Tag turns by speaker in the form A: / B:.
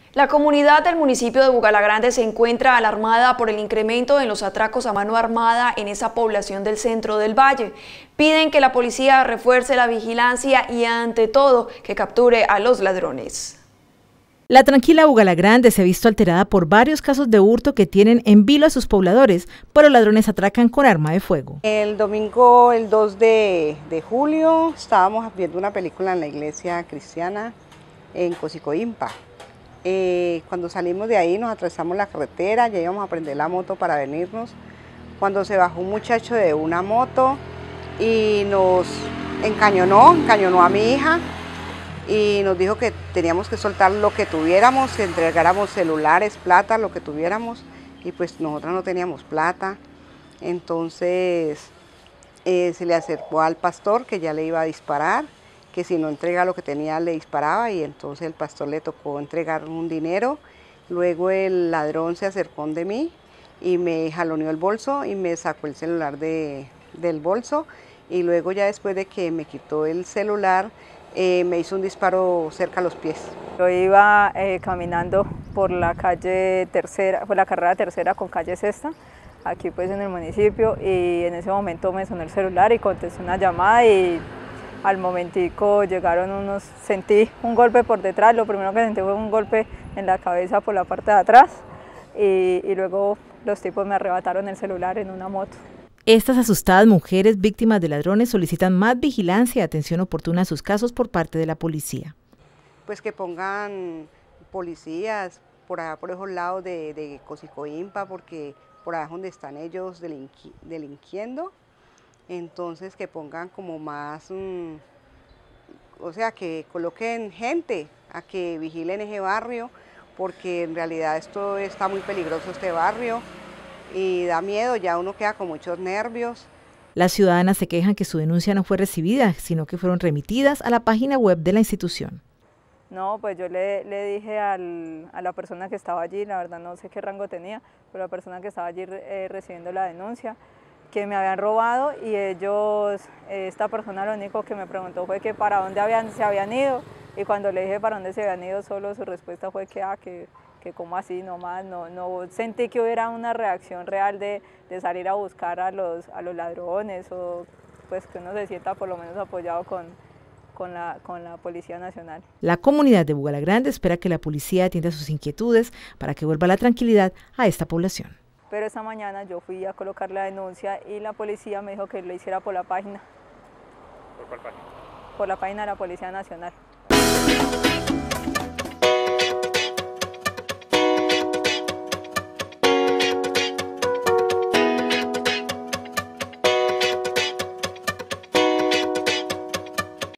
A: La comunidad del municipio de Bugalagrande se encuentra alarmada por el incremento en los atracos a mano armada en esa población del centro del valle. Piden que la policía refuerce la vigilancia y, ante todo, que capture a los ladrones.
B: La tranquila Bugalagrande se ha visto alterada por varios casos de hurto que tienen en vilo a sus pobladores, pero los ladrones atracan con arma de fuego.
C: El domingo, el 2 de julio, estábamos viendo una película en la iglesia cristiana en Cosicoimpa. Cuando salimos de ahí nos atravesamos la carretera, ya íbamos a prender la moto para venirnos, cuando se bajó un muchacho de una moto y nos encañonó a mi hija y nos dijo que teníamos que soltar lo que tuviéramos, que entregáramos celulares, plata, lo que tuviéramos, y pues nosotras no teníamos plata. Entonces se le acercó al pastor que ya le iba a disparar, que si no entrega lo que tenía le disparaba, y entonces el pastor le tocó entregar un dinero. Luego el ladrón se acercó de mí y me jaloneó el bolso y me sacó el celular del bolso, y luego ya después de que me quitó el celular me hizo un disparo cerca a los pies.
D: Yo iba caminando por la calle tercera, por la carrera tercera con calle sexta, aquí pues en el municipio, y en ese momento me sonó el celular y contesté una llamada, y al momentico llegaron unos, sentí un golpe por detrás. Lo primero que sentí fue un golpe en la cabeza por la parte de atrás, y luego los tipos me arrebataron el celular en una moto.
B: Estas asustadas mujeres víctimas de ladrones solicitan más vigilancia y atención oportuna a sus casos por parte de la policía.
C: Pues que pongan policías por allá, por esos lados de Cosicoimpa, porque por allá es donde están ellos delinquiendo. Entonces que pongan como más, o sea, que coloquen gente a que vigilen ese barrio, porque en realidad esto está muy peligroso, este barrio, y da miedo, ya uno queda con muchos nervios.
B: Las ciudadanas se quejan que su denuncia no fue recibida, sino que fueron remitidas a la página web de la institución.
D: No, pues yo le dije a la persona que estaba allí, la verdad no sé qué rango tenía, pero la persona que estaba allí recibiendo la denuncia, que me habían robado, y ellos, esta persona lo único que me preguntó fue que para dónde se habían ido, y cuando le dije para dónde se habían ido, solo su respuesta fue que como así nomás, no sentí que hubiera una reacción real de salir a buscar a los ladrones, o pues que uno se sienta por lo menos apoyado con la Policía Nacional.
B: La comunidad de Bugalagrande espera que la policía atienda sus inquietudes para que vuelva la tranquilidad a esta población.
D: Pero esta mañana yo fui a colocar la denuncia y la policía me dijo que lo hiciera por la página.
E: ¿Por cuál página?
D: Por la página de la Policía Nacional.